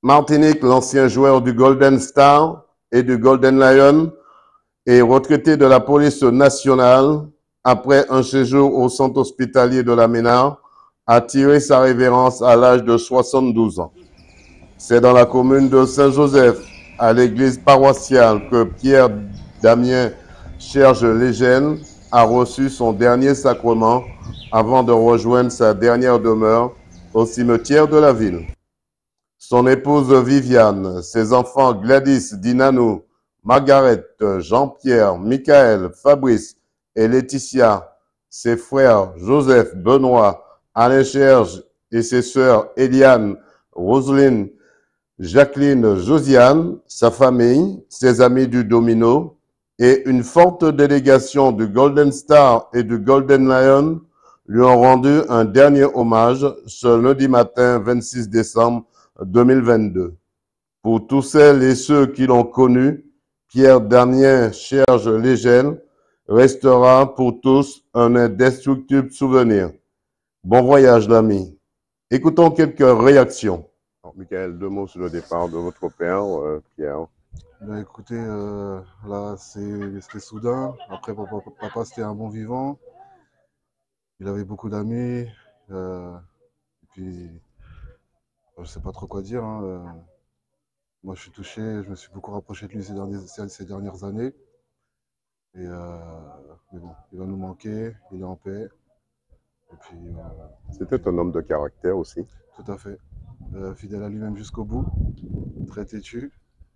Martinique, l'ancien joueur du Golden Star et du Golden Lion, est retraité de la police nationale après un séjour au centre hospitalier de la Ménard, a tiré sa révérence à l'âge de 72 ans. C'est dans la commune de Saint-Joseph, à l'église paroissiale, que Pierre Damien Cherge Légène a reçu son dernier sacrement avant de rejoindre sa dernière demeure au cimetière de la ville. Son épouse Viviane, ses enfants Gladys, Dinanou, Margaret, Jean-Pierre, Michael, Fabrice et Laetitia, ses frères Joseph, Benoît, Alain Cherge et ses sœurs Eliane, Roselyne, Jacqueline, Josiane, sa famille, ses amis du Domino et une forte délégation du Golden Star et du Golden Lion lui ont rendu un dernier hommage ce lundi matin 26 décembre 2022. Pour tous celles et ceux qui l'ont connu, Pierre Damien Cherge Légène restera pour tous un indestructible souvenir. Bon voyage, l'ami. Écoutons quelques réactions. Alors, Michael, deux mots sur le départ de votre père, Pierre. Ben écoutez, là c'était soudain. Après, papa c'était un bon vivant. Il avait beaucoup d'amis. Et puis, je sais pas trop quoi dire, hein. Moi, je suis touché. Je me suis beaucoup rapproché de lui ces dernières années. Et mais bon, il va nous manquer. Il est en paix. Et puis, C'était un homme de caractère aussi. tout à fait. Fidèle à lui-même jusqu'au bout. Très têtu.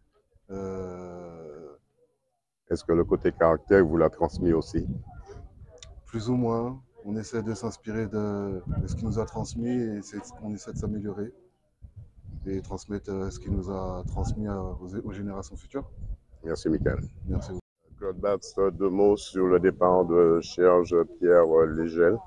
Est-ce que le côté caractère vous l'a transmis aussi? Plus ou moins. On essaie de s'inspirer de ce qu'il nous a transmis et on essaie de s'améliorer et transmettre ce qu'il nous a transmis aux générations futures. Merci, Michael. Merci beaucoup. Claude Batz, deux mots sur le départ de Cherge Pierre Légène.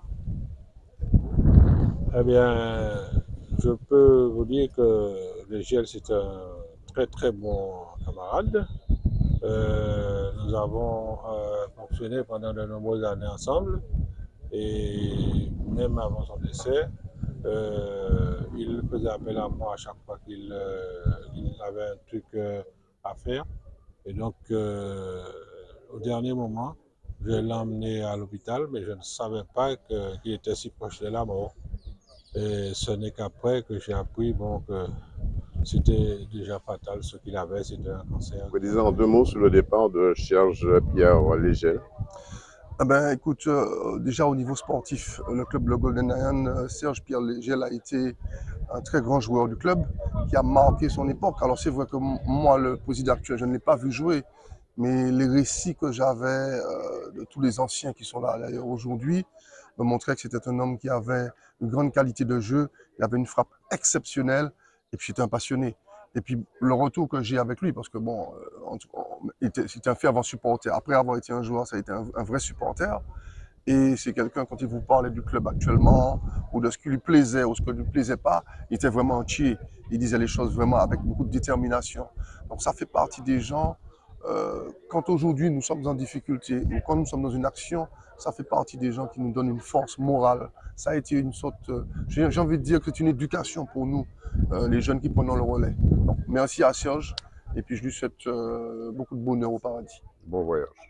Eh bien, je peux vous dire que Légel, c'est un très très bon camarade. Nous avons fonctionné pendant de nombreuses années ensemble et même avant son décès, il faisait appel à moi à chaque fois qu'il avait un truc à faire. Et donc, au dernier moment, je l'ai emmené à l'hôpital, mais je ne savais pas qu'il était si proche de la mort. Et ce n'est qu'après que j'ai appris que c'était déjà fatal ce qu'il avait, c'était un cancer. Vous disiez en deux mots sur le départ de Cherge Pierre Légène. Ah ben, écoute, déjà au niveau sportif, le club Le Golden Lion, Serge Pierre Légel a été un très grand joueur du club qui a marqué son époque. Alors c'est vrai que moi, le président actuel, je ne l'ai pas vu jouer, mais les récits que j'avais de tous les anciens qui sont là d'ailleurs aujourd'hui me montraient que c'était un homme qui avait une grande qualité de jeu, il avait une frappe exceptionnelle et puis c'était un passionné. Et puis le retour que j'ai avec lui, parce que bon, c'était un fervent supporter. Après avoir été un joueur, ça a été un vrai supporter. Et c'est quelqu'un, quand il vous parlait du club actuellement, ou de ce qui lui plaisait, ou ce qui ne lui plaisait pas, il était vraiment entier. Il disait les choses vraiment avec beaucoup de détermination. Donc ça fait partie des gens, quand aujourd'hui nous sommes en difficulté, ou quand nous sommes dans une action, ça fait partie des gens qui nous donnent une force morale. Ça a été une sorte, j'ai envie de dire que c'est une éducation pour nous, les jeunes qui prenons le relais. Donc merci à Serge, et puis je lui souhaite beaucoup de bonheur au paradis. Bon voyage.